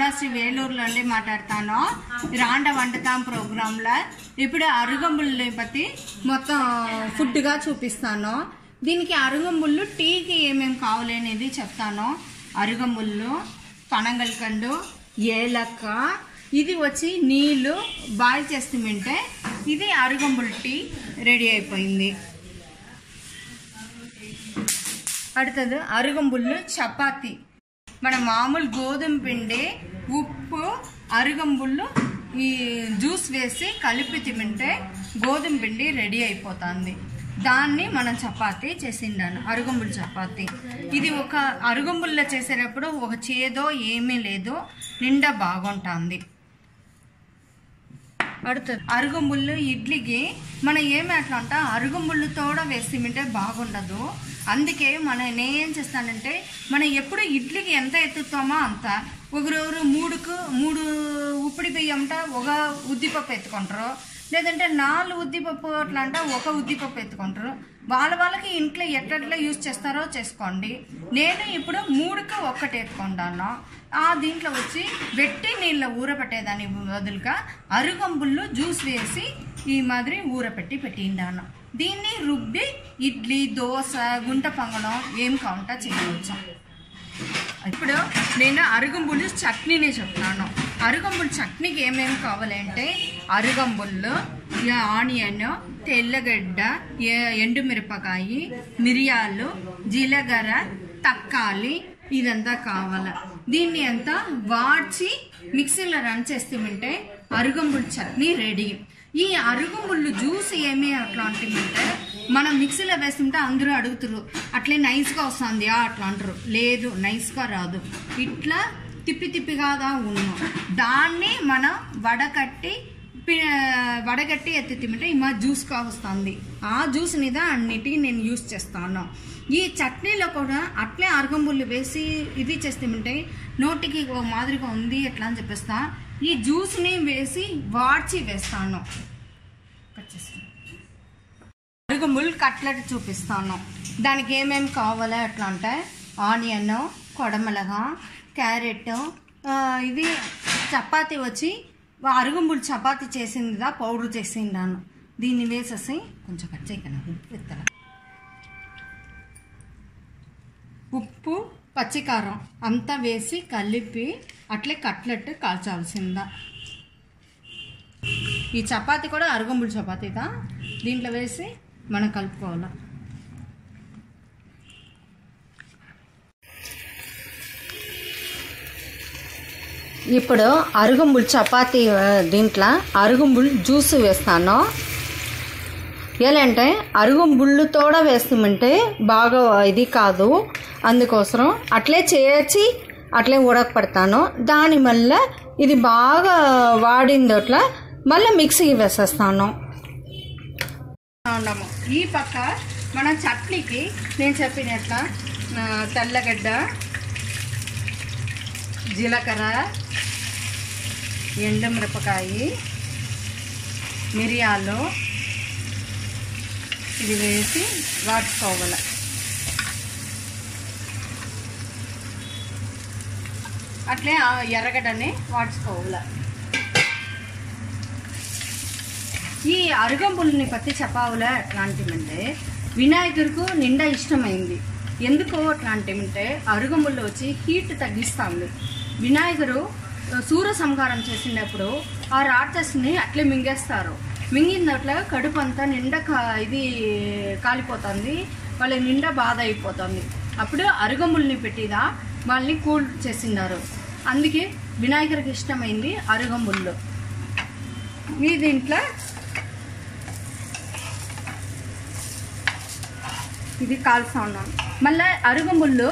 పద్మశ్రీ వేలూరులో నుండి మాట్లాడతాను. రాండ వంటకం ప్రోగ్రాంలో ఇప్పుడు అరుగంబుల్ని బట్టి మొత్తం ఫుడ్గా చూపిస్తాను. దీనికి అరుగంబుళ్ళు టీకి ఏమేమి కావాలి అనేది చెప్తాను. అరుగంబుళ్ళు, పనగల్కండు, ఏలక్క, ఇది వచ్చి నీళ్ళు బాయిల్ చేస్తుంటే ఇది అరుగంబుల్ టీ రెడీ అయిపోయింది. அடுத்தது అరుగంబుళ్ళు చపాతీ. మన మామూలు గోధుమ పిండి, ఉప్పు, అరుగంబుళ్ళు ఈ జ్యూస్ వేసి కలిపి తింటే గోధుమ పిండి రెడీ అయిపోతుంది. దాన్ని మనం చపాతీ చేసిండాను, అరుగంబుళ్ళు చపాతీ. ఇది ఒక అరుగంబుల్లో చేసేటప్పుడు ఒక చేదో ఏమీ లేదు, నిండా బాగుంటుంది. அடுத்தது అరుగంబుళ్ళు ఇడ్లీకి మనం ఏమి అట్లా అంటే అరుగంబుళ్ళు తోడ వేసి తింటే బాగుండదు. అందుకే నేనేం చేస్తానంటే మనం ఎప్పుడు ఇడ్లీకి ఎంత ఎత్తుతామో అంత, ఒకరు మూడు ఉప్పిడి బియ్యంట ఒక ఉద్దిపప్పు ఎత్తుకుంటారు, లేదంటే 4 ఉద్దిపప్పు అట్లా అంటే ఒక ఉద్దిపప్పు ఎత్తుకుంటారు. వాళ్ళకి ఇంట్లో ఎట్లా యూజ్ చేస్తారో చేసుకోండి. నేను ఇప్పుడు 3కి 1 ఎత్తుకుంటాను. దీంట్లో వచ్చి వెట్టి నీళ్ళ ఊరపెట్టేదాన్ని బదులుగా అరుగంబుళ్ళు జ్యూస్ వేసి ఈ మాదిరి ఊరపెట్టి పెట్టిండాను. దీన్ని రుబ్బి ఇడ్లీ, దోశ, గుంట పొంగడం ఏం కావాలంటే చేయవచ్చు. ఇప్పుడు నేను అరుగంబుళ్ళు చట్నీనే చెప్తాను. అరుగంబుళ్ళు చట్నీకి ఏమేమి కావాలంటే అరుగంబుళ్ళు, ఆనియన్, తెల్లగడ్డ, ఎండుమిరపకాయ, మిరియాలు, జీలకర్ర, తక్కాలి, ఇదంతా కావాలి. దీన్ని అంతా వాడ్చి మిక్సీలో రన్ చేస్తామంటే అరుగంబుళ్ళు చట్నీ రెడీ. ఈ అరుగంబుళ్ళు జ్యూస్ ఏమి అట్లా అంటుందంటే మనం మిక్సీలో వేస్తుంటే అందరూ అడుగుతారు అట్లే నైస్గా వస్తుంది అట్లా అంటారు. లేదు, నైస్గా రాదు, ఇట్లా తిప్పిగా ఉన్నాం. దాన్ని మనం వడగట్టి ఎత్తి తింటే మా జ్యూస్గా వస్తుంది. ఆ జ్యూస్ మీద అన్నిటికీ నేను యూస్ చేస్తాను. ఈ చట్నీలో కూడా అట్లే అరుగంబుళ్ళు వేసి ఇది చేస్తామంటే నోటికి మాదిరిగా ఉంది ఎట్లా అని చెప్పేస్తా. ఈ జ్యూస్ని వేసి వాడ్చి వేస్తాను. అరుగంబుళ్ళు కట్లెట్ చూపిస్తాను. దానికి ఏమేమి కావాలో ఎట్లా అంటే ఆనియన్, కొడమలగా, క్యారెట్, ఇది చపాతీ వచ్చి అరుగంబుళ్ళు చపాతీ చేసిందిదా పౌడర్ చేసిండాను. దీన్ని వేసేసి కొంచెం కట్ చేయకనా ఉప్పు, పచ్చికారం అంతా వేసి కలిపి అట్లే కట్లెట్ కాల్చాల్సిందా. ఈ చపాతీ కూడా అరుగంబుళ్ళు చపాతీదా, దీంట్లో వేసి మనం కలుపుకోవాలి. ఇప్పుడు అరుగంబుళ్ళు చపాతీ దీంట్లో అరుగంబుళ్ళు జ్యూస్ వేస్తాను. ఏంటంటే అరుగంబుళ్ళుతోడ వేస్తామంటే బాగా ఇది కాదు, అందుకోసం అట్లే చేర్చి అట్లే ఉడకపెడతాను. దాని వల్ల ఇది బాగా వాడింది అట్లా మళ్ళీ మిక్సీకి వేసేస్తాను. ఈ పక్క మన చట్నీకి నేను చెప్పినట్ల తెల్లగడ్డ, జీలకర్ర, ఎండుమిరపకాయ, మిరియాలు ఇది వేసి వాడుకోవాలి. అట్లే ఎర్రగడ్డని వాడుకోవాలి. ఈ అరుగంబుల్ని పత్తి చెప్పావులే ఎట్లాంటివంటే వినాయకుడికి నిండా ఇష్టమైంది. ఎందుకో అట్లాంటివంటే అరుగంబుల్లో వచ్చి హీట్ తగ్గిస్తుంది. వినాయకుడు సూర్య సంహారం చేసినప్పుడు ఆ రాక్షసుని అట్లే మింగేస్తారు. మింగినట్ల కడుపు అంతా నిండా ఇది కాలిపోతుంది, వాళ్ళ నిండా బాధ అయిపోతుంది. అప్పుడు అరుగంబుల్ని పెట్టిదా వాళ్ళని కూల్ చేసినారు. అందుకే వినాయకుడికి ఇష్టమైంది అరుగంబుళ్ళు. ఈ దీంట్లో ఇది కాల్స్తా ఉన్నాను. మళ్ళీ అరుగంబుళ్ళు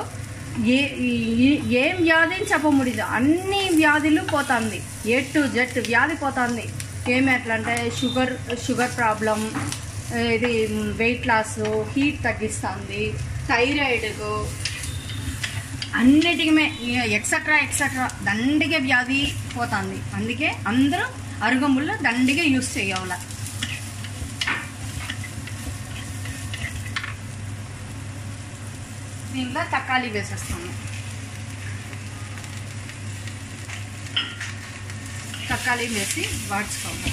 ఏం వ్యాధిని చెప్పముడిది, అన్ని వ్యాధులు పోతుంది. A to Z వ్యాధి పోతుంది. ఏమి ఎట్లా అంటే షుగర్ ప్రాబ్లం, ఇది వెయిట్ లాస్, హీట్ తగ్గిస్తుంది, థైరాయిడ్కు అన్నిటికీ ఎక్సెట్రా దండిగా వ్యాధి పోతుంది. అందుకే అందరూ అరుగంబుళ్ళు దండిగా యూస్ చేయాలి. దీంట్లో తక్కాలి వేసేస్తాము. తక్కాలి వేసి వాడ్చుకోవాలి.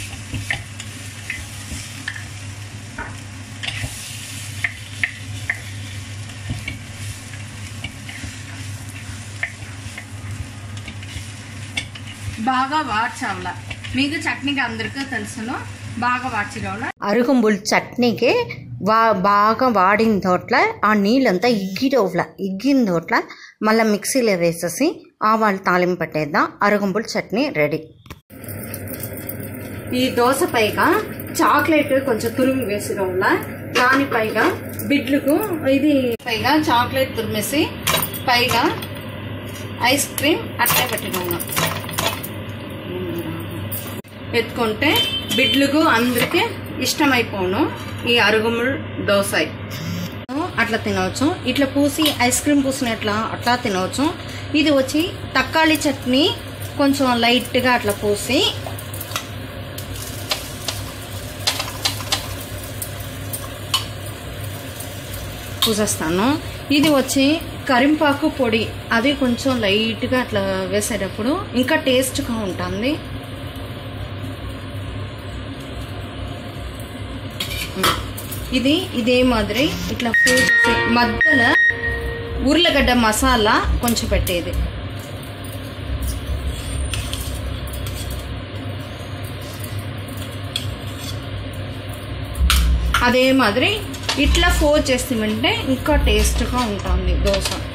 బాగా వాడ్చావాల. మీకు చట్నీకి అందరికీ తెలుసును, బాగా వాడ్చుకోవాలి. అరుగుంబుల్ చట్నీకి బాగా వాడిన తోట్ల ఆ నీళ్ళంతా ఇగ్గిన తోట్ల మళ్ళీ మిక్సీలో వేసేసి ఆవాలు తాలింపు పెట్టేద్దాం. అరుగుంబుల్ చట్నీ రెడీ. ఈ దోశ పైగా చాక్లెట్ కొంచెం తురిమి వేసిన వల్ల దాని పైగా బిడ్లకు ఇది పైగా చాక్లెట్ తురిమేసి పైగా ఐస్ క్రీమ్ అట్లే పెట్టిన ఎత్తుకుంటే బిడ్లకు అందరికీ ఇష్టమైపోను. ఈ అరుగుముల్ దోశ అట్లా తినవచ్చు, ఇట్లా పూసి ఐస్ క్రీమ్ పూసినట్లా అట్లా తినవచ్చు. ఇది వచ్చి తక్కాలి చట్నీ కొంచెం లైట్గా అట్లా పూసి పూసేస్తాను. ఇది వచ్చి కరింపాకు పొడి, అది కొంచెం లైట్గా అట్లా వేసేటప్పుడు ఇంకా టేస్ట్గా ఉంటుంది. ఇది ఇదే మాదిరి ఇట్లా పూసి మధ్యలో ఉర్లగడ్డ మసాలా కొంచెం పెట్టేది. అదే మాదిరి ఇట్లా ఫోర్ చేస్తామంటే ఇంకా టేస్ట్గా ఉంటుంది దోశ.